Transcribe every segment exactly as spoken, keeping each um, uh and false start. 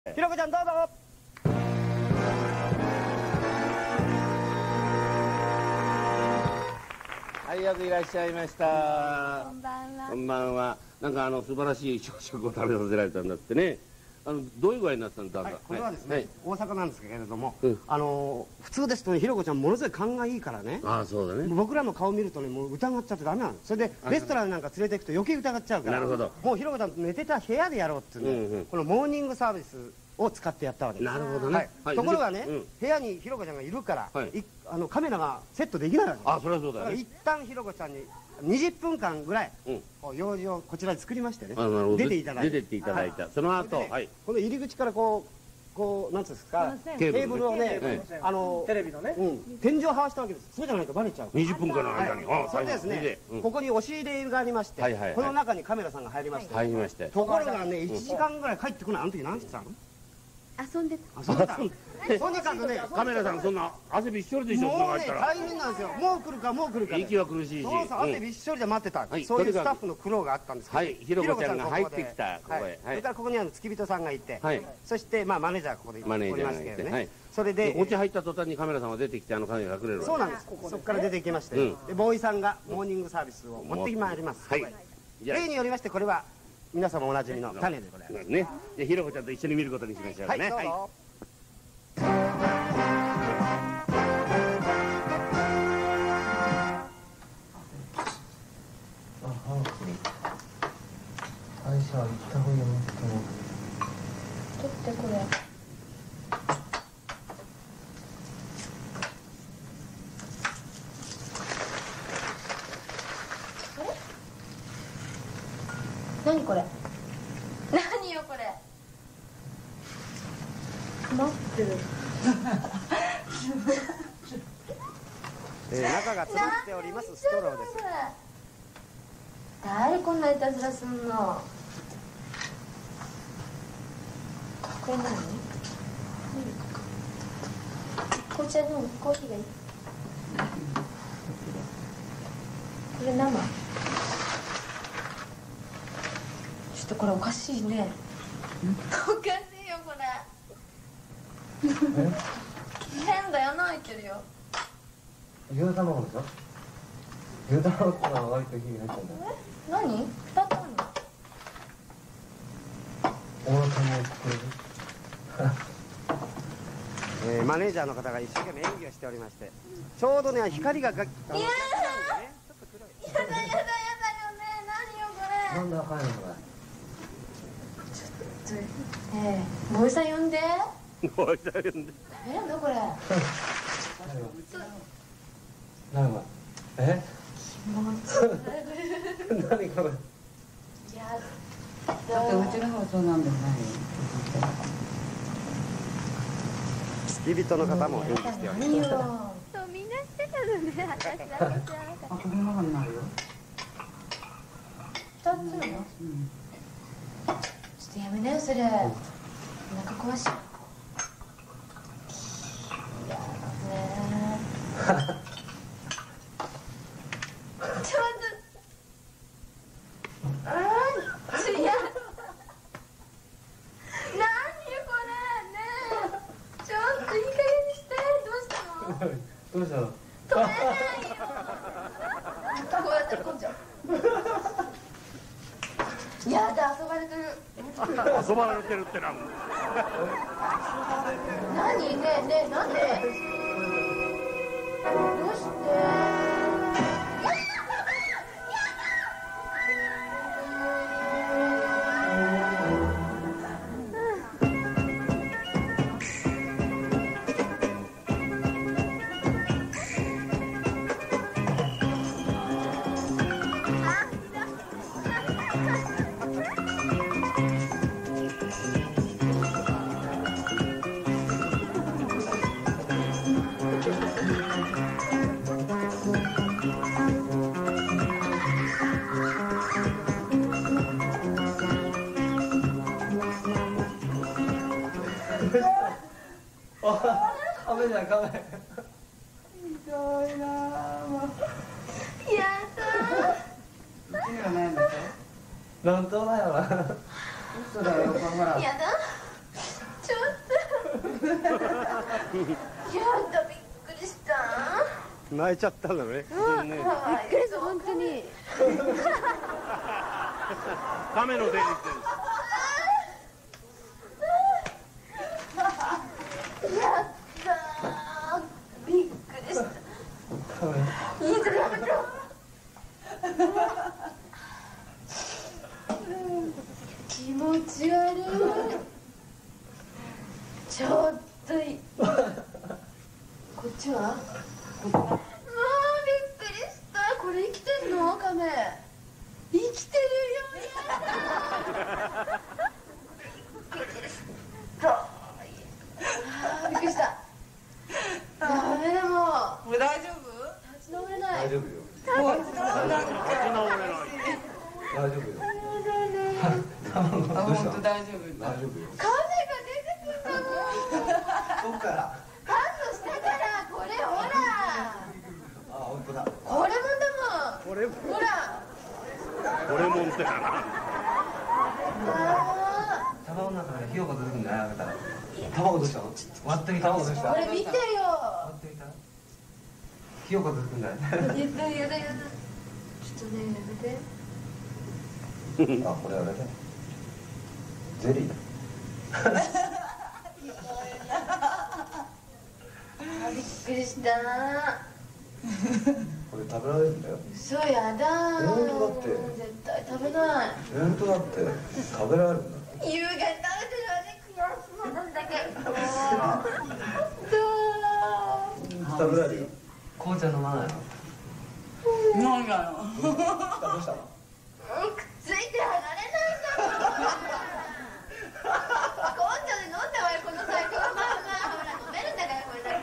ひろこちゃんどうぞ。 はい、よくいらっしゃいました。 こんばんは。 こんばんは。なんかあの素晴らしい朝食を食べさせられたんだってね。あのどういう具合になったんだ。 はい、これはですね、 はい、 大阪なんですけれども、 うん、 あの普通ですとね、ひろこちゃんものすごい勘がいいからね。 ああ、そうだね。 僕らの顔見るとね、もう疑っちゃってダメなの。それでレストランなんか連れて行くと余計疑っちゃうから。 なるほど。 もうひろこちゃんと寝てた部屋でやろうっていうの、うんうん、このモーニングサービスを使ってやったわけです。 なるほどね。 はい、ところがね、うん、部屋にひろこちゃんがいるから、はい、いあのカメラがセットできないわけです。 あ、それはそうだね。 一旦ひろこちゃんににじゅっぷんかんぐらい、うん、用事をこちらで作りましてね、出ていただいて、 出てっていただいた。その後、はい、 この入り口からこうこうなんつうんですか、テーブルをね、あのテレビのね、天井をはわしたわけです。そうじゃないとバレちゃう。 にじゅっぷんかんの間に。 それでですね、ここに押し入れがありまして、この中にカメラさんが入りまして、入りまして。ところがね、いちじかんぐらい帰ってこない。あの時何してたの？ 遊んでた。 遊んでた。とにかくね、 カメラさんそんな汗びっしょりでしょ。 もうね、大変なんですよ。もう来るかもう来るか。 息は苦しいし。 そうそう、汗びっしょりで待ってた。そういうスタッフの苦労があったんですけど。はい、 ひろこちゃんが入ってきた。ここへ。 それからここにあの付き人さんがいて、そしてまあマネージャーここでおりますけどね。それでこっち入った途端にカメラさんが出てきて、あの影が隠れる。 そうなんです。そこから出てきまして、でボーイさんがモーニングサービスを持ってまいります。はい。例によりましてこれは皆様おなじみの種でございますね。 でひろこちゃんと一緒に見ることにしましょうね。はい、どうぞ。 会社行った方がいいよ。 取ってこれ。何これ。何よこれ。待ってる。 えー、中が詰まっておりますストローです。 誰こんないたずらすんの。これ何？紅茶のコーヒーがいい。これ生。ちょっとこれおかしいね。おかしいよこれ。変だよ、泣いてるよ。 牛卵でしょ。牛卵ってのは割と火が入ってんだよ。 え、何？二つあるの？ お腹も作れる。 えー、マネージャーの方が一生懸命演技をしておりまして、ちょうどね光がが。いやー。やだやだやだよね。 何よこれ。 なんで赤いのこれ。 ちょっと、ええ、ボーイさん呼んで。 ボーイさん呼んで。 え、なんだこれ。 何が。え？ 気持ち悪い。 何これ。 やだってうちの方そうなんだよね。 付き人の方も演技しております。 みんなしてたのね。私だけじゃなかった。 あ、この中になるよ。 二つなの？うん。ちょっとやめなよそれ。お腹壊し。いやね。ちょっと。ああ、つや。何よこれ。ねえ。ちょっといい加減にして。どうしたの？ どうしたの？ 止めないよ。こうやってこんじゃ。やだ、遊ばれてる。 遊ばれてるってなんだ。 何？ねえねえ、なんで？どうして？ カメじゃんカメ。 ひどいなあ。もう。 やだ。 うちにはないんでしょ。 乱闘だよな。 嘘だよ、ほら。 やだ。 やだ、びっくりした。 泣いちゃったんだね。 うん、びっくりした、本当に。 亀の出てきてる。 やったー、びっくりした。いいからやめて。気持ち悪い。ちょっといこっちはこっちは。もうびっくりした。これ生きてんの？カメ生きてるよ。びっくりした。ダメだもん。 もう大丈夫？ 立ち直れない。 大丈夫よ。 もう立ち直れない。 大丈夫よ。 あ、本当大丈夫。 大丈夫よ。 カメが出てくるんだもん。 どっから？ パスしたから、これほら。 あ、本当だ。 これもんだもん。 これもほら。 これもんってな。 あ卵の中からひよこ出てくるんじゃない？あげたら。卵どうしたの？割ってみ卵どうしー、 た？ これ見てよ。 割ってみた。ひよこ出てくるんじゃない？ やだやだやだ。ちょっとね、やめて。 あ、これあれだ。ゼリーだ。 あ、びっくりした。 これ食べられるんだよ。 嘘やだー。 本当だって絶対食べない。 本当だって食べられるんだ。 夕方食べてるわね、悔しそうなんだけど。 食べられるよ。紅茶飲まないの？ なんかの。 どうしたの？ くっついて離れないんだもん。根性で飲んだわよ、この際。まあまあ、ほら、飲めるんだから、これだって。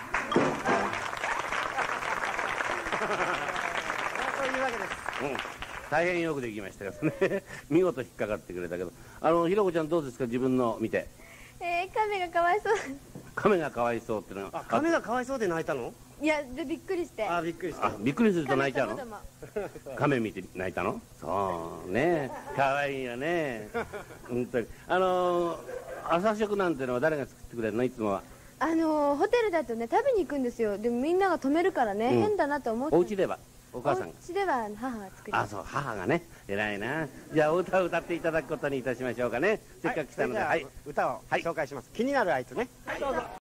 というわけです。 うん、大変よくできましたけどね。見事引っかかってくれたけど、あのひろこちゃんどうですか、自分の見て。 えー、亀がかわいそう。 亀がかわいそうってのは。 あ、亀がかわいそうで泣いたの？ いや、でびっくりして。 あ、びっくりした。 あ、びっくりすると泣いちゃうの？ 亀様亀見て泣いたの？そうね、かわいいよね。本当に。あのー、朝食なんてのは誰が作ってくれるの、いつもは？ あのー、ホテルだとね、食べに行くんですよ。でもみんなが止めるからね、 うん変だなと思って。 お家ではお母さんが。 お家では母が作ります。 あ、そう、母がね、偉いな。じゃあお歌を歌っていただくことにいたしましょうかね。せっかく来たので、はい。 歌を紹介します。気になるあいつね。 はい、どうぞ。